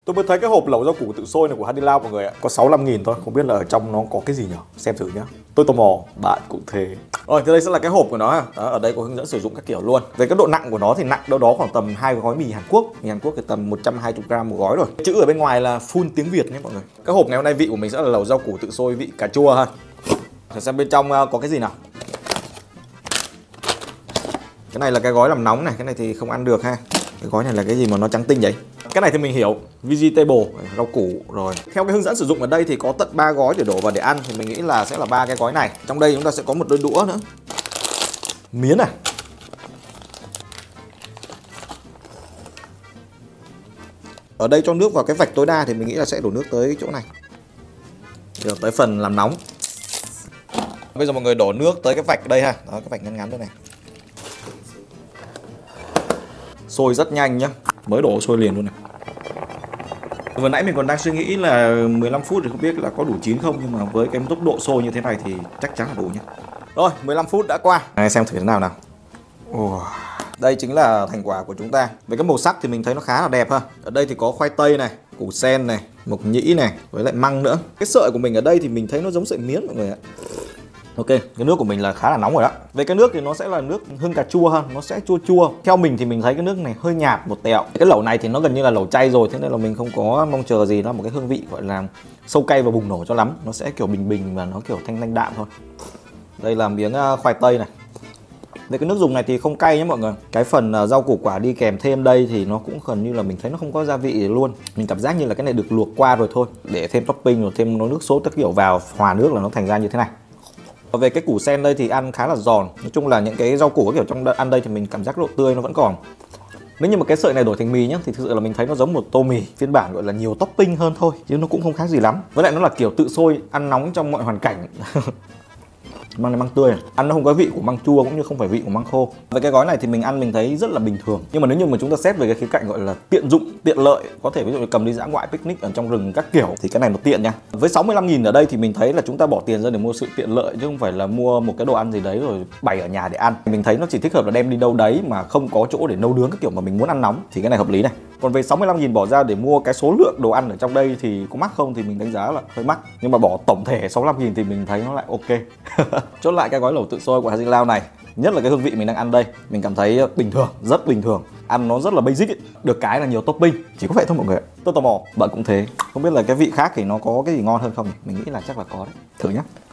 Tôi mới thấy cái hộp lẩu rau củ tự sôi này của Hadilao mọi người ạ. Có 65.000 thôi, không biết là ở trong nó có cái gì nhỉ? Xem thử nhá. Tôi tò mò, bạn cũng thế. Rồi, thì đây sẽ là cái hộp của nó. Đó, ở đây có hướng dẫn sử dụng các kiểu luôn. Về cái độ nặng của nó thì nặng đâu đó khoảng tầm 2 gói mì Hàn Quốc. Mì Hàn Quốc thì tầm 120g một gói rồi. Chữ ở bên ngoài là full tiếng Việt nhé mọi người. Cái hộp ngày hôm nay vị của mình sẽ là lẩu rau củ tự sôi vị cà chua ha. Để xem bên trong có cái gì nào. Cái này là cái gói làm nóng này, cái này thì không ăn được ha. Cái gói này là cái gì mà nó trắng tinh vậy? Cái này thì mình hiểu, vegetable, rau củ rồi. Theo cái hướng dẫn sử dụng ở đây thì có tận 3 gói để đổ vào để ăn, thì mình nghĩ là sẽ là 3 cái gói này. Trong đây chúng ta sẽ có một đôi đũa nữa. Miến này. Ở đây cho nước vào cái vạch tối đa thì mình nghĩ là sẽ đổ nước tới chỗ này. Được, tới phần làm nóng. Bây giờ mọi người đổ nước tới cái vạch đây ha. Đó, cái vạch ngắn ngắn đây này. Sôi rất nhanh nhá, mới đổ sôi liền luôn này. Vừa nãy mình còn đang suy nghĩ là 15 phút thì không biết là có đủ chín không, nhưng mà với cái tốc độ sôi như thế này thì chắc chắn là đủ nhá. Rồi, 15 phút đã qua. Này, xem thử thế nào nào. Đây chính là thành quả của chúng ta. Về cái màu sắc thì mình thấy nó khá là đẹp ha. Ở đây thì có khoai tây này, củ sen này, mộc nhĩ này, với lại măng nữa. Cái sợi của mình ở đây thì mình thấy nó giống sợi miến mọi người ạ. Ok, cái nước của mình là khá là nóng rồi đó. Về cái nước thì nó sẽ là nước hương cà chua ha, nó sẽ chua chua. Theo mình thì mình thấy cái nước này hơi nhạt một tẹo. Cái lẩu này thì nó gần như là lẩu chay rồi, thế nên là mình không có mong chờ gì nó một cái hương vị gọi là sâu cay và bùng nổ cho lắm. Nó sẽ kiểu bình bình và nó kiểu thanh đạm thôi. Đây là miếng khoai tây này. Về cái nước dùng này thì không cay nhé mọi người. Cái phần rau củ quả đi kèm thêm đây thì nó cũng gần như là mình thấy nó không có gia vị luôn. Mình cảm giác như là cái này được luộc qua rồi thôi. Để thêm topping rồi thêm nước sốt các kiểu vào, hòa nước là nó thành ra như thế này. Về cái củ sen đây thì ăn khá là giòn. Nói chung là những cái rau củ kiểu trong ăn đây thì mình cảm giác độ tươi nó vẫn còn. Nếu như mà cái sợi này đổi thành mì nhá thì thực sự là mình thấy nó giống một tô mì phiên bản gọi là nhiều topping hơn thôi, chứ nó cũng không khác gì lắm. Với lại nó là kiểu tự sôi, ăn nóng trong mọi hoàn cảnh. Măng này măng tươi này. Ăn nó không có vị của măng chua cũng như không phải vị của măng khô. Với cái gói này thì mình ăn mình thấy rất là bình thường. Nhưng mà nếu như mà chúng ta xét về cái khía cạnh gọi là tiện dụng, tiện lợi, có thể ví dụ như cầm đi dã ngoại picnic ở trong rừng các kiểu thì cái này nó tiện nha. Với 65.000 ở đây thì mình thấy là chúng ta bỏ tiền ra để mua sự tiện lợi chứ không phải là mua một cái đồ ăn gì đấy rồi bày ở nhà để ăn. Mình thấy nó chỉ thích hợp là đem đi đâu đấy mà không có chỗ để nấu nướng các kiểu mà mình muốn ăn nóng thì cái này hợp lý này. Còn về 65.000 bỏ ra để mua cái số lượng đồ ăn ở trong đây thì có mắc không thì mình đánh giá là hơi mắc. Nhưng mà bỏ tổng thể 65.000 thì mình thấy nó lại ok. Chốt lại cái gói lẩu tự sôi của Hadilao này, nhất là cái hương vị mình đang ăn đây, mình cảm thấy bình thường, rất bình thường. Ăn nó rất là basic ấy. Được cái là nhiều topping, chỉ có vậy thôi mọi người ạ. Tôi tò mò, bạn cũng thế. Không biết là cái vị khác thì nó có cái gì ngon hơn không? Mình nghĩ là chắc là có đấy. Thử nhá.